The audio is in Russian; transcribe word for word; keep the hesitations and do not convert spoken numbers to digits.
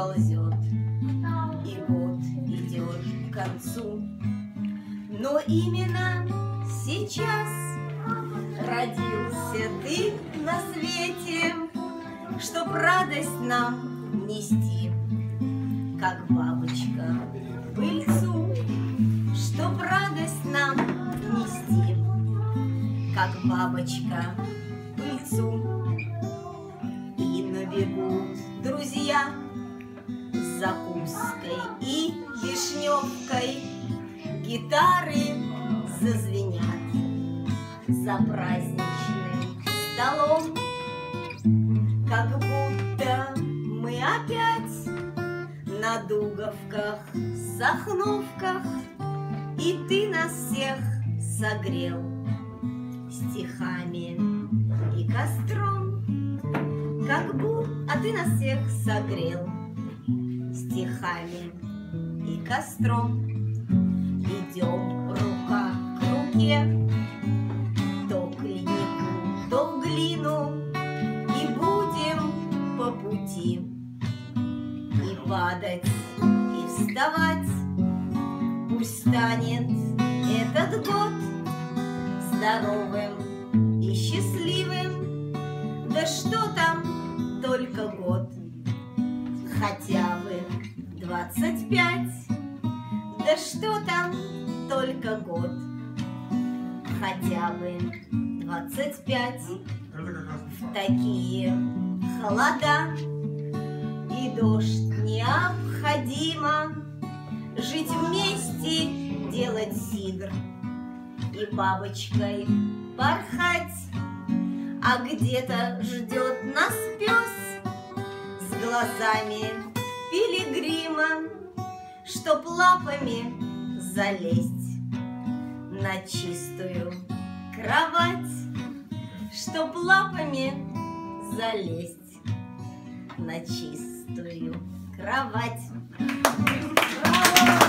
ползет, и год идет к концу. Но именно сейчас родился ты на свете, чтоб радость нам нести, как бабочка пыльцу, чтоб радость нам нести, как бабочка пыльцу. И набегут друзья с закуской и вишневкой, гитары зазвенят за праздничным столом, как будто мы опять на Дуговках, Сахновках, и ты нас всех согрел стихами и костром, как будто, а ты нас всех согрел стихами и костром. Идем рука к руке, то к льнику, то в глину, и будем по пути и падать, и вставать. Пусть станет этот год здоровым и счастливым, да что там, только год, хотя бы двадцать пять. Да что там, только год, хотя бы двадцать пять. В такие холода и дождь необходимо жить вместе, делать сидр и бабочкой порхать. А где-то ждет нас пес с глазами пилигрима, чтоб лапами залезть на чистую кровать, чтоб лапами залезть на чистую кровать. Браво!